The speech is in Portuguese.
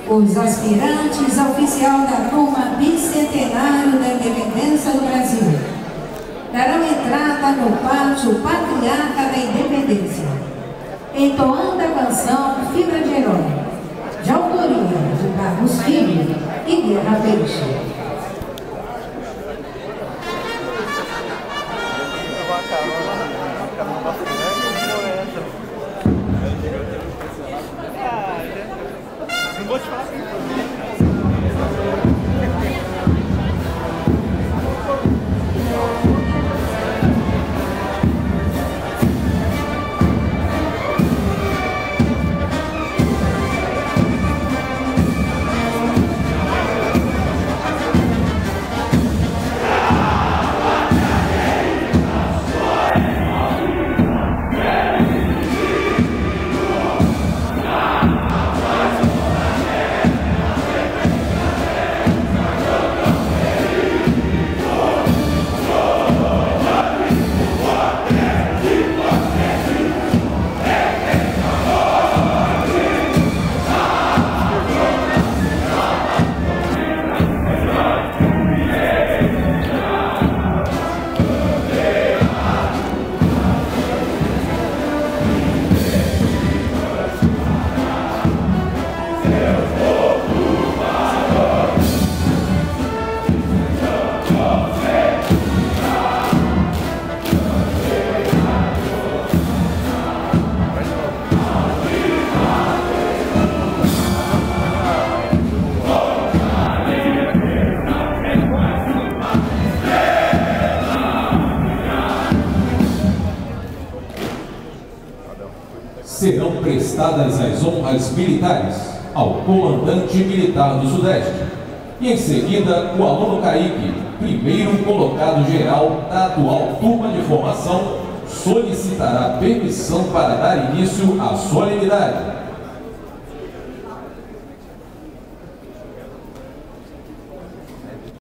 Os aspirantes a oficial da turma bicentenário da Independência do Brasil darão entrada no pátio Patriarca da Independência, entoando a canção Fibra de Herói, de autoria de Carlos Filho e Guerra Peixe. Não vou te falar assim. Serão prestadas as honras militares ao comandante militar do Sudeste e, em seguida, o aluno Kaique, primeiro colocado geral da atual turma de formação, solicitará permissão para dar início à solenidade.